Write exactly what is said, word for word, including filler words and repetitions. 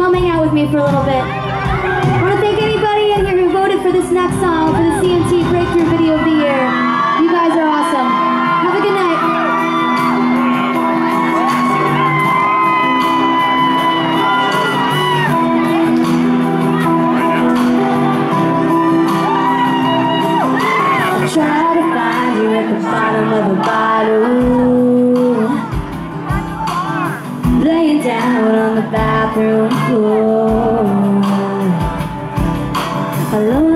come hang out with me for a little bit. I want to thank anybody in here who voted for this next song for the C M T Breakthrough Video of the Year. You guys are awesome. Have a good night. Try to find you at the bottom of a bottle, laying down on the bathroom floor, alone.